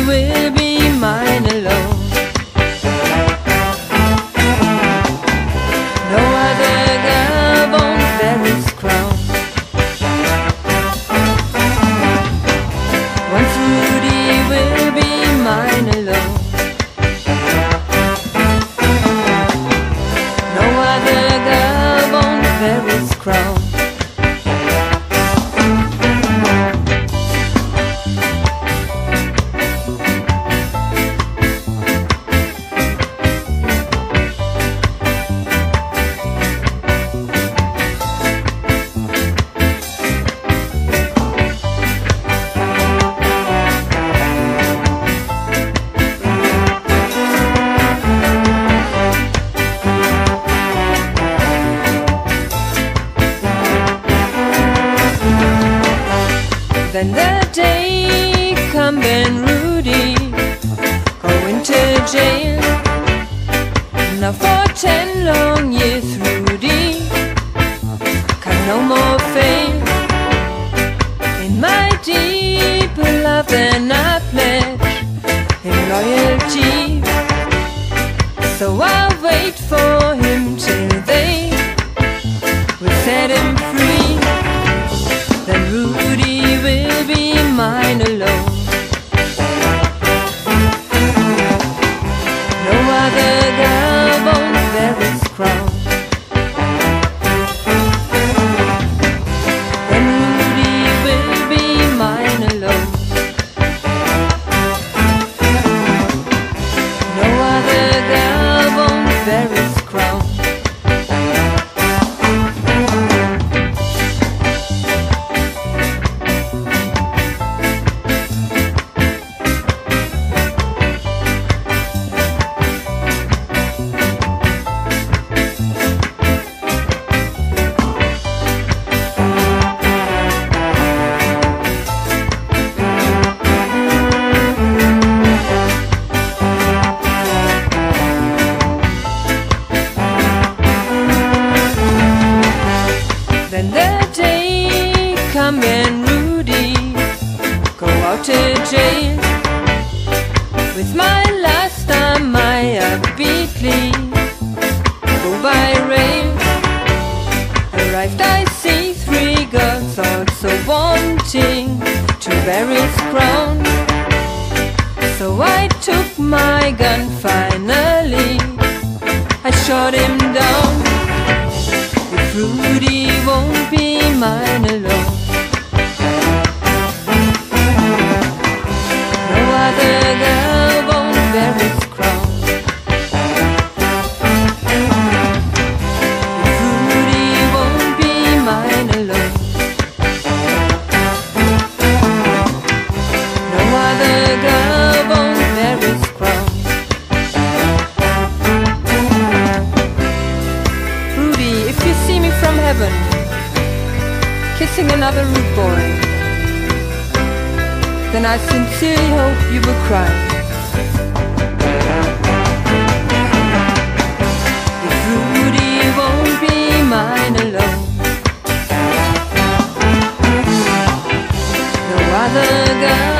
will be mine alone. No other girl won't wear his crown. Once Rudi will be mine alone. No other girl won't wear his crown. Then the day come when Rudi go into jail. Now for 10 long years Rudi can no more fail. In my deep love then I pledge him loyalty. So I'll wait for him till they will set him free. Then Rudi will be mine alone. No other girl won't wear his crown. Then Rudi will be mine alone. No other girl won't wear his crown. Then the day come when Rudi go out to jail. With my last time I upbeatly go by rail. Arrived I see 3 girls also wanting to wear his crown. So I took my gun finally, I shot him down. Rudi won't be mine alone. No other girl won't wear his crown. Rudi won't be mine alone. No other girl won't wear his crown. Rudi, if you see me from heaven kissing another rude boy, then I sincerely hope you will cry. If Rudi won't be mine alone. No other girl